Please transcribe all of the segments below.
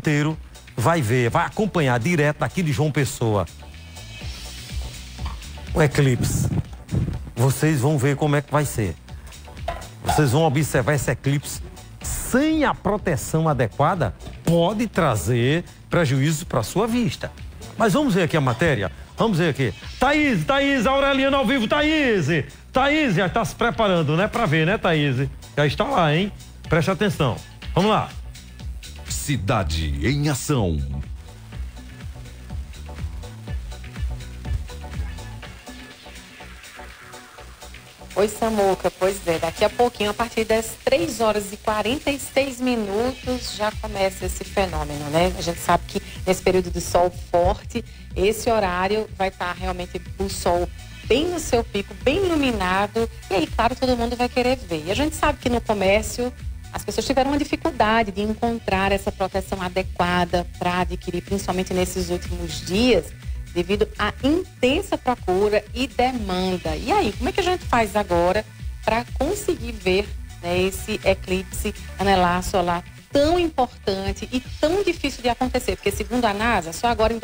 inteiro vai ver, vai acompanhar direto daqui de João Pessoa o eclipse. Vocês vão ver como é que vai ser. Vocês vão observar esse eclipse sem a proteção adequada, pode trazer prejuízo para a sua vista. Mas vamos ver aqui a matéria. Vamos ver aqui. Thaís, Aureliano ao vivo. Thaís já está se preparando, né? Para ver, né, Thaís? Já está lá, hein? Preste atenção. Vamos lá. Cidade em ação. Oi, Samuca, pois é, daqui a pouquinho, a partir das 3 horas e 46 minutos, já começa esse fenômeno, né? A gente sabe que nesse período de sol forte, esse horário vai estar realmente o sol bem no seu pico, bem iluminado, e aí, claro, todo mundo vai querer ver. E a gente sabe que no comércio, as pessoas tiveram uma dificuldade de encontrar essa proteção adequada para adquirir, principalmente nesses últimos dias, devido à intensa procura e demanda. E aí, como é que a gente faz agora para conseguir ver, né, esse eclipse anelar solar tão importante e tão difícil de acontecer? Porque, segundo a NASA, só agora em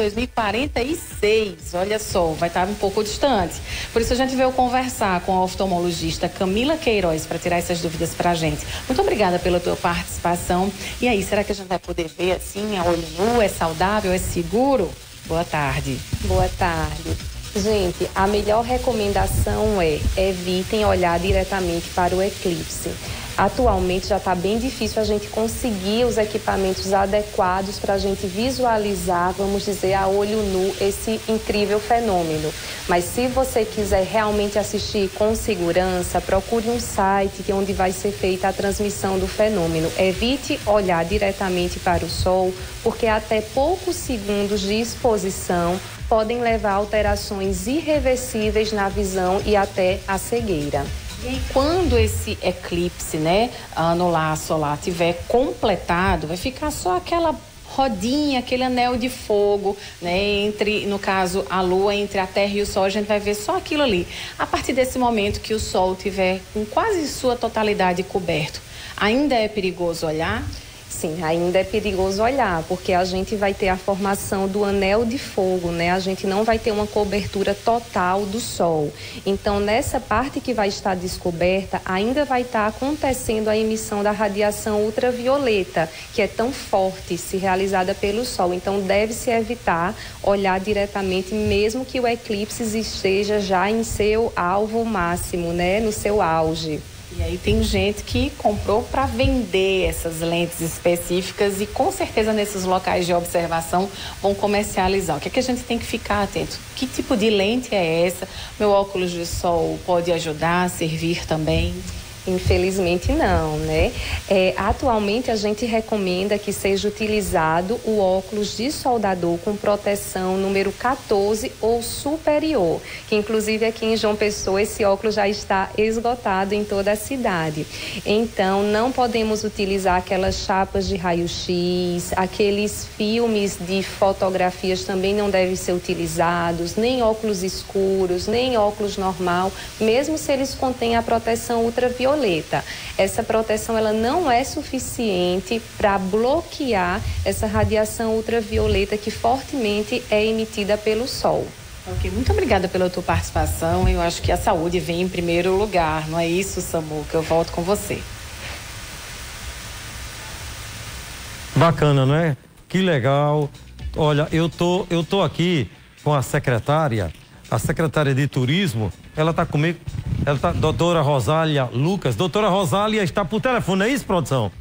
2046, olha só, vai estar um pouco distante. Por isso a gente veio conversar com a oftalmologista Camila Queiroz para tirar essas dúvidas para a gente. Muito obrigada pela tua participação. E aí, será que a gente vai poder ver assim, a olho nu? É saudável? É seguro? Boa tarde. Boa tarde. Gente, a melhor recomendação é evitem olhar diretamente para o eclipse. Atualmente já está bem difícil a gente conseguir os equipamentos adequados para a gente visualizar, vamos dizer, a olho nu esse incrível fenômeno. Mas se você quiser realmente assistir com segurança, procure um site onde vai ser feita a transmissão do fenômeno. Evite olhar diretamente para o sol, porque até poucos segundos de exposição podem levar a alterações irreversíveis na visão e até a cegueira. E aí, quando esse eclipse, né, anular solar tiver completado, vai ficar só aquela rodinha, aquele anel de fogo, né, entre, no caso, a Lua, entre a Terra e o Sol, a gente vai ver só aquilo ali. A partir desse momento que o Sol tiver com quase sua totalidade coberto, ainda é perigoso olhar? Sim, ainda é perigoso olhar, porque a gente vai ter a formação do anel de fogo, né? A gente não vai ter uma cobertura total do Sol. Então, nessa parte que vai estar descoberta, ainda vai estar acontecendo a emissão da radiação ultravioleta, que é tão forte se realizada pelo Sol. Então, deve-se evitar olhar diretamente, mesmo que o eclipse esteja já em seu alvo máximo, né? No seu auge. E aí tem gente que comprou para vender essas lentes específicas e com certeza nesses locais de observação vão comercializar. O que é que a gente tem que ficar atento? Que tipo de lente é essa? Meu óculos de sol pode ajudar, servir também? Infelizmente não, né? Atualmente a gente recomenda que seja utilizado o óculos de soldador com proteção número 14 ou superior, que inclusive aqui em João Pessoa esse óculos já está esgotado em toda a cidade. Então não podemos utilizar aquelas chapas de raio-x, aqueles filmes de fotografias também não devem ser utilizados, nem óculos escuros, nem óculos normal, mesmo se eles contêm a proteção ultravioleta. Essa proteção ela não é suficiente para bloquear essa radiação ultravioleta que fortemente é emitida pelo Sol. Ok, muito obrigada pela tua participação. Eu acho que a saúde vem em primeiro lugar, não é isso, Samuca? Eu volto com você. Bacana, não é? Que legal. Olha, eu tô aqui com a secretária de turismo. Ela está comigo, doutora Rosália Lucas. Doutora Rosália está por telefone, não é isso, produção?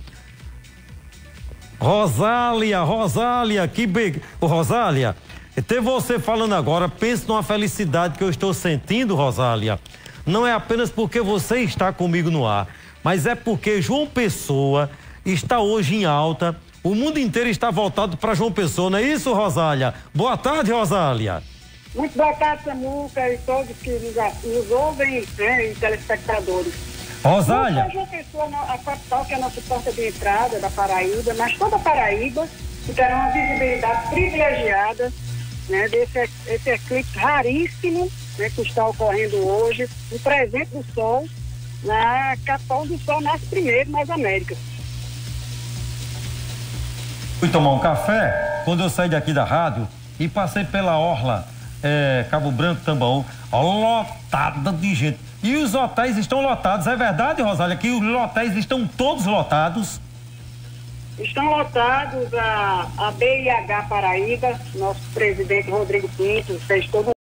Rosália, Rosália, ter você falando agora, pense numa felicidade que eu estou sentindo, Rosália. Não é apenas porque você está comigo no ar, mas é porque João Pessoa está hoje em alta, o mundo inteiro está voltado para João Pessoa, não é isso, Rosália? Boa tarde, Rosália. Muito boa tarde, Samuca, e todos que nos ouvem, né, e telespectadores. Rosália. João Pessoa, a capital, que é a nossa porta de entrada da Paraíba, mas toda a Paraíba terá uma visibilidade privilegiada, né, esse eclipse raríssimo, né, que está ocorrendo hoje, o presente do Sol, na capital do Sol nasce primeiro nas Américas. Fui tomar um café quando eu saí daqui da rádio e passei pela orla Cabo Branco, Tambaú, lotada de gente. E os hotéis estão lotados, é verdade, Rosália, que os hotéis estão todos lotados? Estão lotados a BIH Paraíba, nosso presidente Rodrigo Pinto fez todo